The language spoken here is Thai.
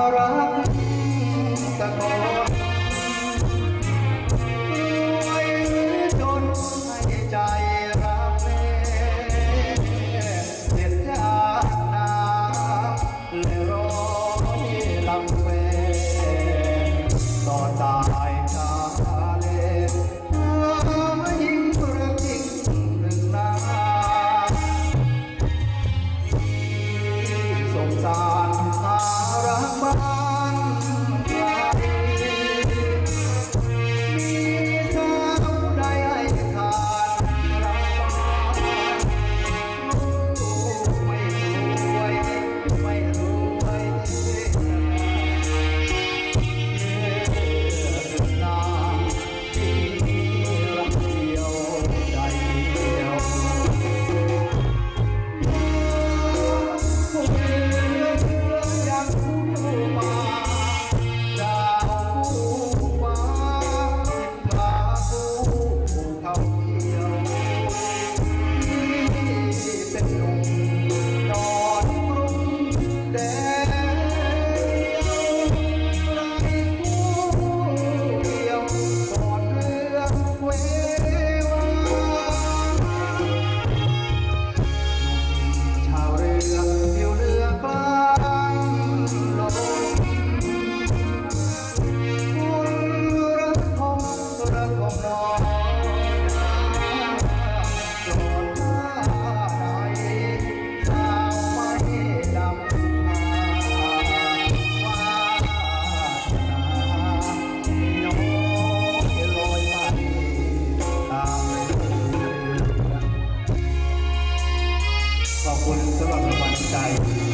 รักตะโกนรวยหรือจนให้ใจรักแม่เด็ดจากน้ำและร้อยลำแม่ต่อตายชาเลยิ่งรักจริงหนึ่งนาสงสารหารักบ้านไกลมีสาวใดให้ขาดรักบ้านไม่รวยไม่รวยนางที่รักเดียวใจเดียวขอบคุณสำหรับกำลังใจ